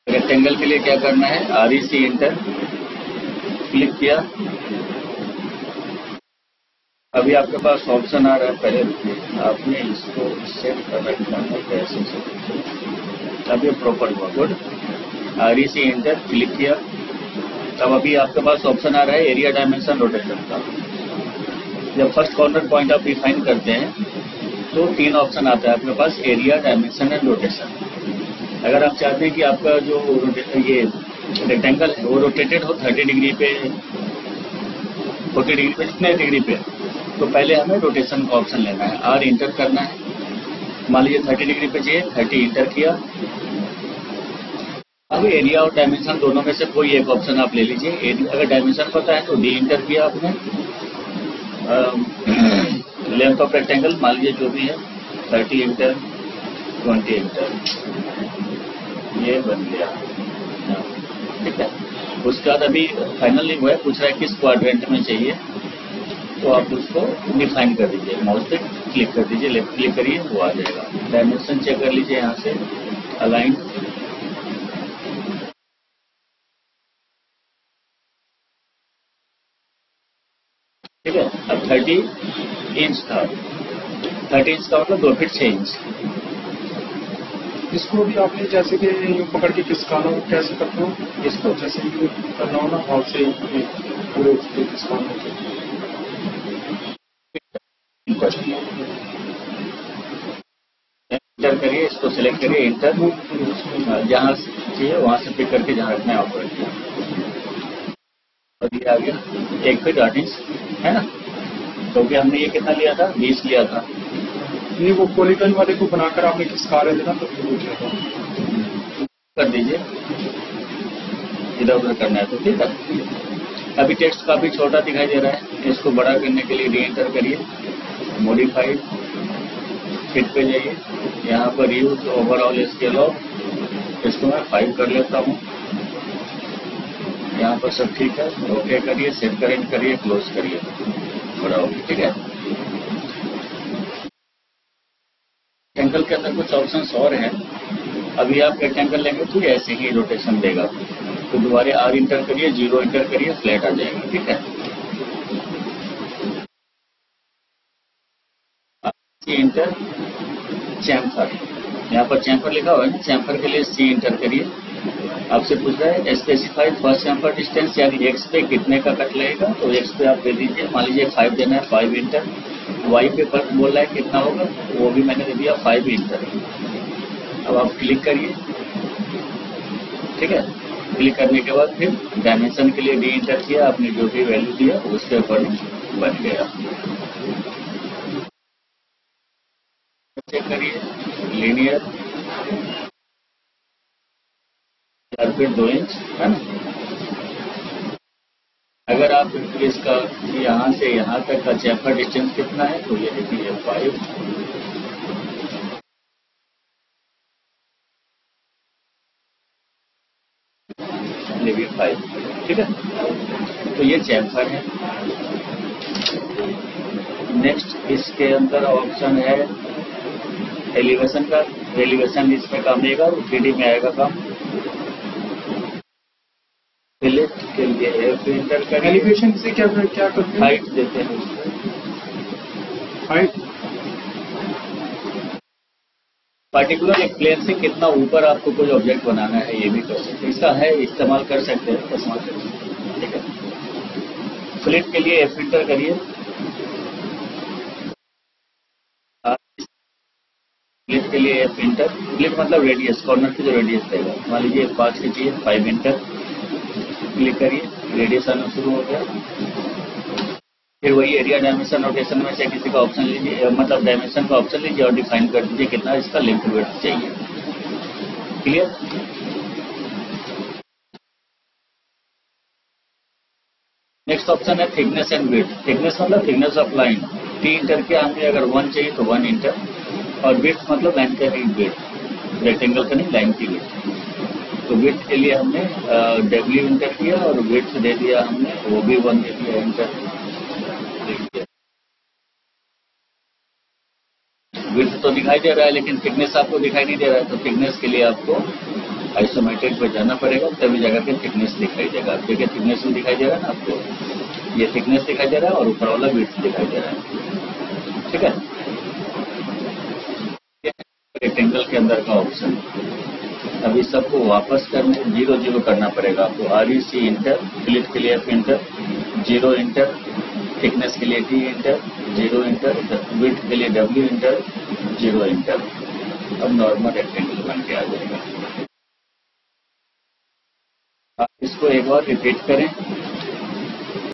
Rectangle के लिए क्या करना है, REC इंटर क्लिक किया। अभी आपके पास ऑप्शन आ रहा है, पहले रुकिए, आपने इसको सेट कर रखना है कैसे से। अब ये प्रॉपर हुआ, गुड। REC इंटर क्लिक किया। तब अभी आपके पास ऑप्शन आ रहा है एरिया डायमेंशन रोटेशन का। जब फर्स्ट कॉर्नर पॉइंट आप डिफाइन करते हैं तो 3 ऑप्शन आता है आपके पास, एरिया, डायमेंशन एंड रोटेशन। अगर आप चाहते हैं कि आपका जो ये रेक्टेंगल है वो रोटेटेड हो 30 डिग्री पे, 40 डिग्री पे, जितने डिग्री पे, तो पहले हमें रोटेशन का ऑप्शन लेना है, R इंटर करना है। मान लीजिए 30 डिग्री पे चाहिए, 30 इंटर किया। अब एरिया और डायमेंशन दोनों में से कोई एक ऑप्शन आप ले लीजिए। एरिया अगर डायमेंशन पता है तो D इंटर किया आपने। लेंथ ऑफ रेक्टेंगल मान लीजिए जो भी है, 30 इंटर, 20 इंटर, ये बन गया, ठीक है। उसके बाद अभी फाइनल नहीं हुआ है, पूछ रहा है किस क्वाड्रेंट में चाहिए, तो आप उसको डिफाइन कर दीजिए, माउस पे क्लिक कर दीजिए, लेफ्ट क्लिक करिए, वो आ जाएगा। डायमेंशन चेक कर लीजिए यहाँ से, अलाइन, ठीक है। अब 30 इंच था, 30 इंच का मतलब 2 फीट 6 इंच। इसको भी आपने जैसे कि यूं पकड़ के खिसकाना हो, कैसे करते हो इसको, जैसे यूं करना हो ना हाथ से पूरे उसको खिसकाना हो। इंटर करिए, इसको सिलेक्ट करिए, इंटर, जहाँ चाहिए वहां से पिक करके जहाँ रखना है आप रखिए। और ये आ गया 1 फीट 8 इंच, है ना। तो भी हमने ये कितना लिया था, 20 लिया था। नहीं, वो पॉलीगन वाले को बनाकर आपने खिसका रहे थे ना, तो वो क्या था, कर दीजिए, इधर उधर करना है तो ठीक है। अभी टेक्स्ट काफी छोटा दिखाई दे रहा है, इसको बड़ा करने के लिए री एंटर करिए, मॉडिफाइड, फिट पे जाइए, यहाँ पर यूज ओवरऑल स्केल ऑफ, इसको मैं 5 कर लेता हूँ। यहाँ पर सब ठीक है, ओके करिए, सेव करेंट करिए, क्लोज करिए, बड़ा होगी, ठीक है। रेक्टेंगल के अंदर कुछ ऑप्शंस और हैं। अभी आप रेक्टेंगल लेंगे तो ये ऐसे ही रोटेशन देगा, तो दोबारा R इंटर करिए, 0 इंटर करिए, फ्लैट आ जाएगा, ठीक है। इंटर चैम्फर, यहाँ पर चैम्फर लिखा हुआ है ना, चैम्फर के लिए C इंटर करिए। आपसे पूछ रहा है स्पेसिफाइड फर्स्ट चैम्फर डिस्टेंस, यानी X पे कितने का कट लगेगा, तो X पे आप दे दीजिए, मान लीजिए 5 देना है, 5 इंटर। Y पे पर बोल रहा है कितना होगा, वो भी मैंने दे दिया 5 इंटर। अब आप क्लिक करिए, ठीक है। क्लिक करने के बाद फिर डायमेंशन के लिए D इंटर किया, आपने जो भी वैल्यू दिया उसके अकॉर्डिंग बन गया। चेक करिए, लीनियर 4 फीट 2 इंच, है ना। अगर आप इसका यहाँ से यहाँ तक का चैम्फर डिस्टेंस कितना है, तो ये देखिए 5, ये भी 5, ठीक है। तो ये चैम्फर है। नेक्स्ट इसके अंदर ऑप्शन है एलिवेशन का, एलिवेशन इसमें काम देगा, 3D में आएगा काम। लिफ्ट के लिए F इंटर करिए। एलिवेशन से क्या करते हैं, हाइट देते हैं, हाइट पर्टिकुलर एक प्लेन से कितना ऊपर आपको कोई ऑब्जेक्ट बनाना है, ये भी कर सकते हैं, इसका है इस्तेमाल कर सकते हैं, इस्तेमाल कर सकते हैं, ठीक है। फ्लिप के लिए F इंटर करिए, फ्लिप के लिए F इंटर, फ्लिप मतलब रेडियस, कॉर्नर की जो रेडियस देगा, मान लीजिए 5 की चाहिए, 5 इंटर, क्लिक करिए, रेडियस आना शुरू हो गया। फिर वही एरिया डायमेंशन रोटेशन में से किसी का ऑप्शन लीजिए, मतलब डायमेंशन का ऑप्शन लीजिए और डिफाइन कर दीजिए कितना इसका लेंथ विड्थ चाहिए, क्लियर। नेक्स्ट ऑप्शन है थिकनेस एंड विड्थ। थिकनेस मतलब thickness of line, T enter किया हमने, अगर 1 चाहिए तो 1 इंटर, और विड्थ मतलब लाइन का ही विड्थ, रेक्टेंगल का नहीं, लाइन की विड्थ। तो विड्थ के लिए हमने W इंटर किया और विड्थ दे दिया हमने, वो भी 1 दे दिया, इंटर। विड्थ तो दिखाई दे रहा है लेकिन थिकनेस आपको दिखाई नहीं दे रहा है, तो थिकनेस के लिए आपको आइसोमेट्रिक पे जाना पड़ेगा, तभी जाकर के थिकनेस दिखाई देगा। आप देखिए थिकनेस भी दिखाई दे रहा है ना आपको, ये थिकनेस दिखाई दे रहा है और ऊपर वाला विड्थ दिखाई दे रहा है। ठीक है, रेक्टेंगल के अंदर का ऑप्शन। अब इस सबको वापस करने 0 0 करना पड़ेगा आपको। REC इंटर, फिलिट के लिए F इंटर, 0 इंटर, थिकनेस के लिए T इंटर, 0 इंटर, विड्थ के लिए W इंटर, 0 इंटर। अब नॉर्मल रेक्टेंगल बन के आ जाएगा। आप इसको एक बार रिपीट करें।